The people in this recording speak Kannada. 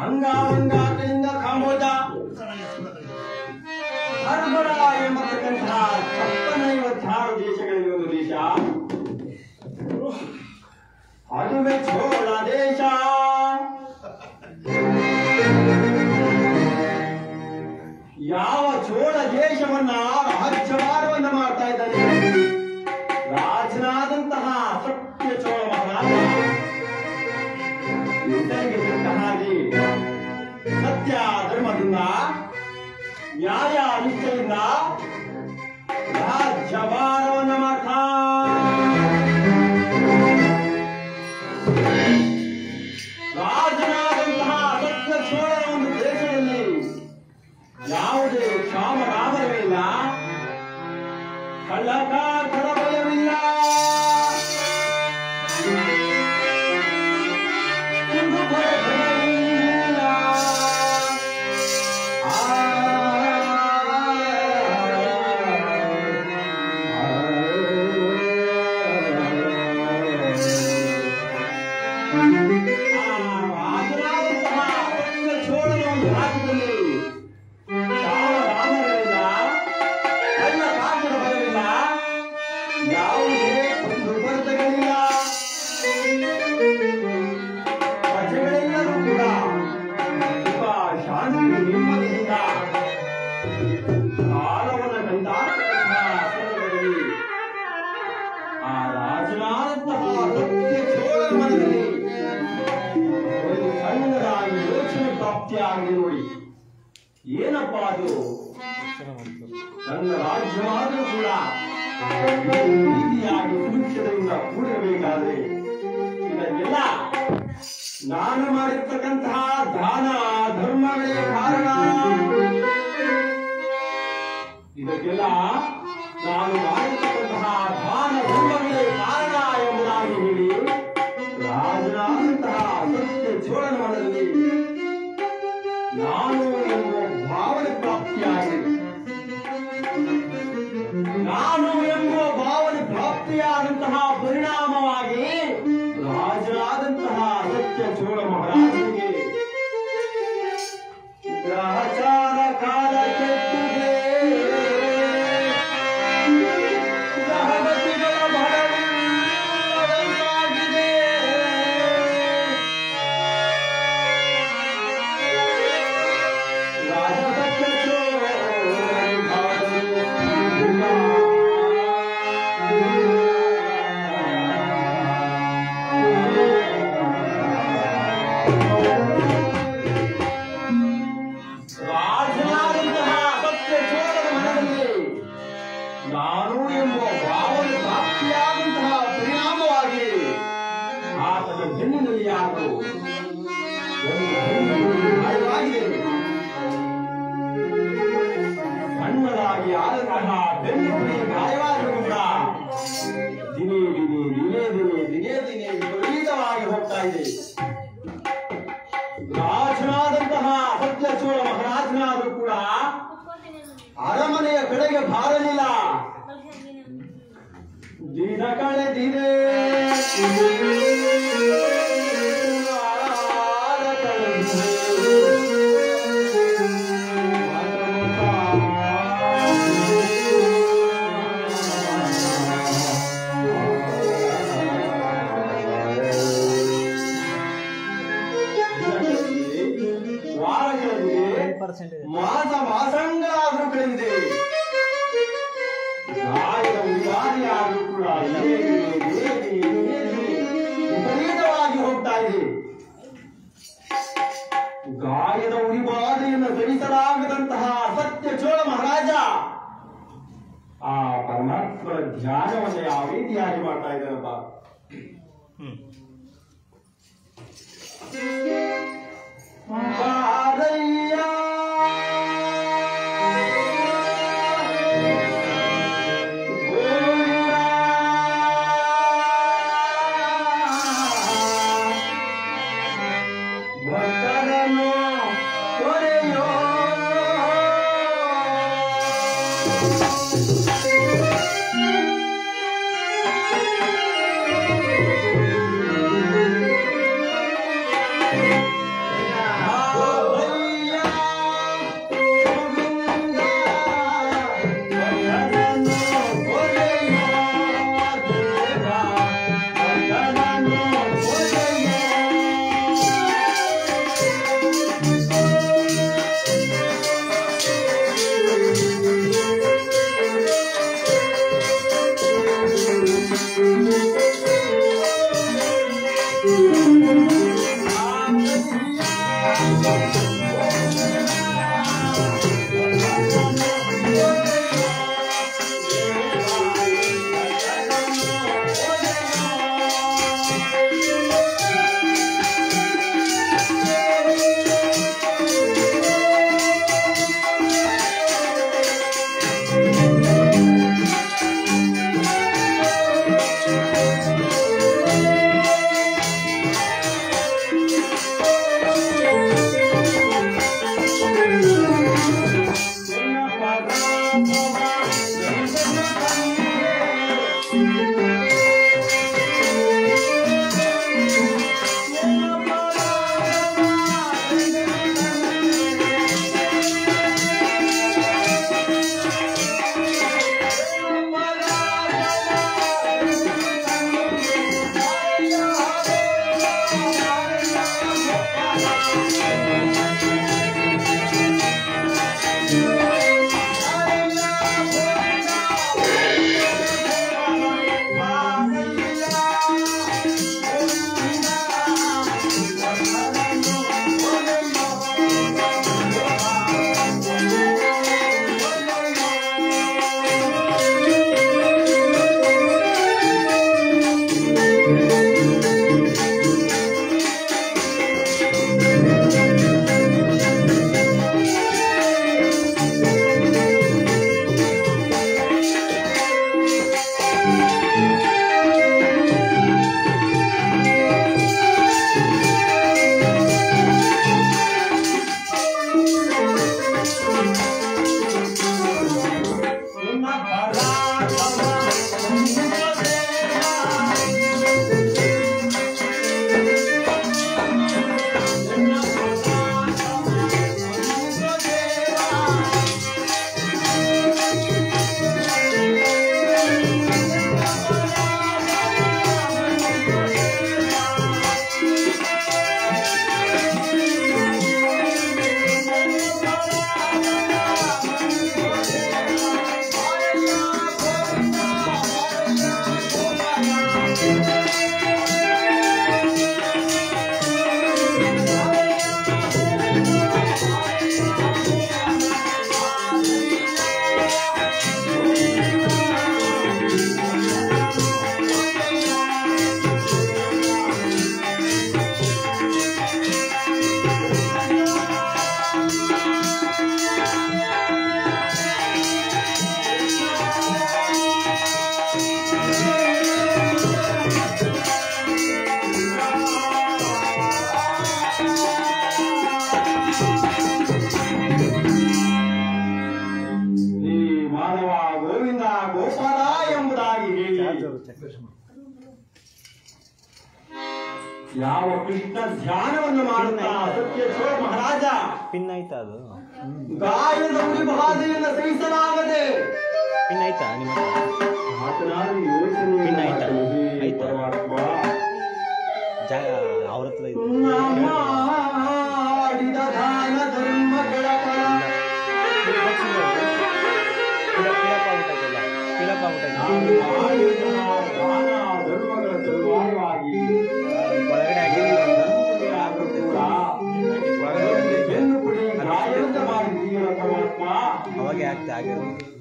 ಅಂಗಾಂಗಾಟದಿಂದ ಕಾಂಬೋಜ ಹರ್ಬರ ಎಂಬತಕ್ಕಂತಹ 56 ದೇಶಗಳಲ್ಲಿ ಒಂದು ದೇಶ, ಅದುವೇ ಚೋಳ ದೇಶ. ಯಾವ ಚೋಳ ದೇಶವನ್ನ ರಾಜ್ಯಭಾರವನ್ನ ಮಾಡ್ತಾ ಇದ್ದಾನೆ ರಾಜನಾದಂತಹ ಸತ್ಯ ಚೋಳ ಮಹಾರಾಜ. ಇತರಿಗೆ ಬಿಟ್ಟ ಹಾಗೆ ಸತ್ಯ ಧರ್ಮದಿಂದ ನ್ಯಾಯ ನಿಷ್ಠೆಯಿಂದ ರಾಜ್ಯಭಾರವನ್ನ ಮಾಡ್ತಾ ರಾಜನಾದಂತಹ ಸತ್ಯ ಚೋಳನ ಒಂದು ದೇಶದಲ್ಲಿ ಯಾವುದೇ ಕ್ಷಾಮ ರಾಮರವಿಲ್ಲ, ಕಳ್ಳಕಾಕರ ಭಯವಿಲ್ಲ, ನೋಡಿ ಏನಪ್ಪ ಅದು ನನ್ನ ರಾಜ್ಯವಾದರೂ ಕೂಡ ರೀತಿಯಾಗಿ ಸುಭಿಕ್ಷತೆಯಿಂದ ಕೂಡಿರಬೇಕಾದ್ರೆ ಇದಕ್ಕೆಲ್ಲ ನಾನು ಮಾಡಿರ್ತಕ್ಕಂತಹ ದಾನ ಧರ್ಮಗಳೇ ಕಾರಣ. ಇದಕ್ಕೆಲ್ಲ ನಾನು ಮಾಡಿರ್ತಕ್ಕಂತಹ ದಾನ ಧರ್ಮಗಳೇ ಕಾರಣ ಎಂಬುದಾಗಿ ಹೇಳಿ ರಾಜನಾದಂತಹ ಸತ್ಯ ಚೋಳನ ಮನದಲ್ಲಿ ನಾನು ಎಂಬ ಭಾವನೆ ಪ್ರಾಪ್ತಿಯಾಗಿದೆ. ನಾನು ಎಂಬ ಭಾವನೆ ಪ್ರಾಪ್ತಿಯಾದಂತಹ ಪರಿಣಾಮವಾಗಿ ರಾಜರಾದಂತಹ ಸತ್ಯ ಚೋಳ ಮಹಾರಾಜನಿಗೆ ಗ್ರಹಚಾರ ಕಾಲ ಕೆಟ್ಟಿದೆ, ಗ್ರಹಗತಿಗಳ ಬಹಳವಿಲ್ಲದಂತಾಗಿದೆ. ನಾನು ಎಂಬ ಭಾವನೆ ಪ್ರಾಪ್ತಿಯಾದಂತಹ ಪರಿಣಾಮವಾಗಿ ಆತನ ಬೆನ್ನಿನಲ್ಲಿ ಯಾರು ಸಣ್ಣದಾಗಿ ಆದಂತಹ ಬೆನ್ನಿನಲ್ಲಿ ಗಾಯವಾದರೂ ಕೂಡ ದಿನೇ ದಿನೇ ವಿಪರೀತವಾಗಿ ಹೋಗ್ತಾ ಇದೆ. ರಾಜನಾದಂತಹ ಸತ್ಯ ಚೋಳ ಮಹಾರಾಜನಾದರೂ ಕೂಡ ಅರಮನೆಯ ಕಡೆಗೆ ಬಾರಲಿಲ್ಲ. ದಿನ ಕಳೆದಿದೆ, ಮಾಸಂಗಳಾದರೂ ಕಳೆದಿದೆ. ಗಾಯದ ಉದಾರಿಯಾದರೂ ಕೂಡ ವಿಪರೀತವಾಗಿ ಹೋಗ್ತಾ ಇದೆ. ಗಾಯದ ಉರಿಬಾಧೆಯನ್ನು ಸಹಿಸಲಾಗದಂತಹ ಸತ್ಯ ಚೋಳ ಮಹಾರಾಜ ಆ ಪರಮಾತ್ಮನ ಧ್ಯಾನವನ್ನು ಯಾವ ರೀತಿಯಾಗಿ ಮಾಡ್ತಾ ಇದ್ದಾರಪ್ಪ. ಯಾವ ಕೃಷ್ಣ ಧ್ಯಾನವನ್ನು ಮಾಡುತ್ತಾ ಸತ್ಯಚೋಳ ಮಹಾರಾಜ ಪಿನ್ನಾಯ್ತಾ ಅದು ಗಾಯದ ಉಳಿಬಾಧೆಯನ್ನು ಸಹಿಸಲಾಗದೆ ಪಿನ್ನಾಯ್ತಾ ನಿಮ್ಮ ಮಾತನಾಡಿ ಯೋಚನೆ ಪಿನ್ನಾಯ್ತಾ ಆಯ್ತಾ ಜಾಗ ಅವ್ರ ಹತ್ರ ಇದೆ ಮಾಡಿದ ದಾನ ಧರ್ಮಗಳ ಅವಾಗೆ ಆಗ್ತಾ ಆಗಿರೋದು